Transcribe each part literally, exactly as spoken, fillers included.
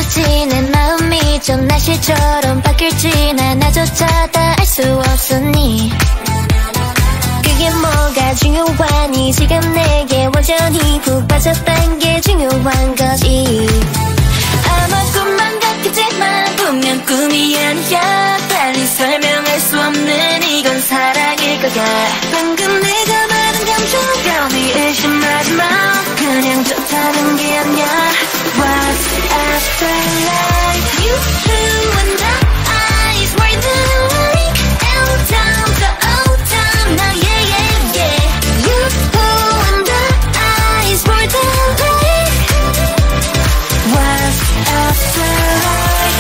어떨지 내 마음이 좀 날씨처럼 바뀔지 난 나조차 다 알 수 없으니 그게 뭐가 중요하니 지금 내게 완전히 푹 빠졌단 게 중요한 거지 아마 꿈만 같겠지만 분명 꿈이 아니야 빨리 설명할 수 없는 이건 사랑일 거야 방금 내가 말한 감정감이 의심하지 마 그냥 좋다는 게 아니야 What's after life You two and the eyes were the link L down to O down now yeah yeah yeah You two and the eyes were the link What's after life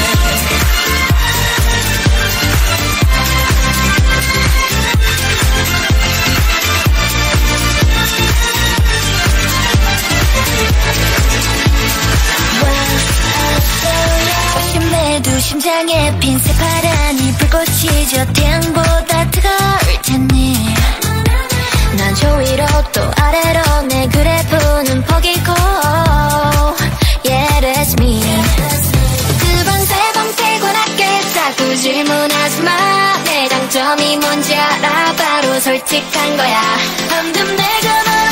심내도 심장에 핀 새파란이 불꽃이 저 태양보다 뜨거울 테니 난 저 위로 또 아래로 내 그래프는 포기고 Yeah that's me 두 번 세 번 피곤하게 자꾸 질문하지 마 내 장점이 뭔지 알아 바로 솔직한 거야 방금 내가 말한